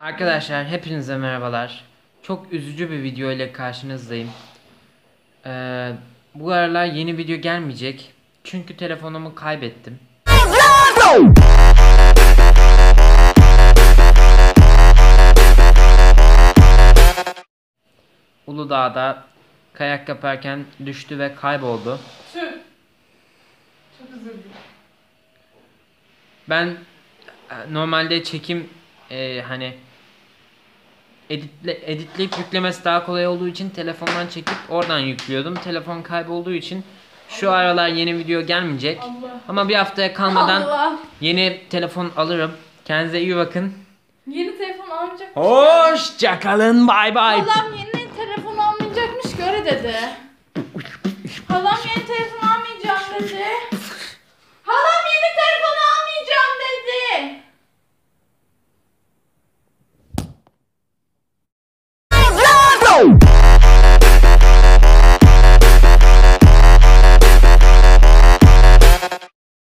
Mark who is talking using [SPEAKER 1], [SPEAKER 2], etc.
[SPEAKER 1] Arkadaşlar hepinize merhabalar. Çok üzücü bir video ile karşınızdayım. Bu aralar yeni video gelmeyecek. Çünkü telefonumu kaybettim. Uludağ'da kayak yaparken düştü ve kayboldu.
[SPEAKER 2] Tüh. Çok üzüldüm.
[SPEAKER 1] Ben normalde çekim hani editleyip yüklemesi daha kolay olduğu için telefondan çekip oradan yüklüyordum. Telefon kaybolduğu için şu aralar yeni video gelmeyecek.
[SPEAKER 2] Allah.
[SPEAKER 1] Ama bir haftaya kalmadan
[SPEAKER 2] Allah.
[SPEAKER 1] yeni telefon alırım. Kendinize iyi bakın.
[SPEAKER 2] Yeni telefon almayacakmış.
[SPEAKER 1] Hoşça kalın. Bay bay.
[SPEAKER 2] Halam yeni telefon almayacakmış göre dedi. Halam yeni telefon almayacağım dedi. Halam yeni telefon almayacağım dedi.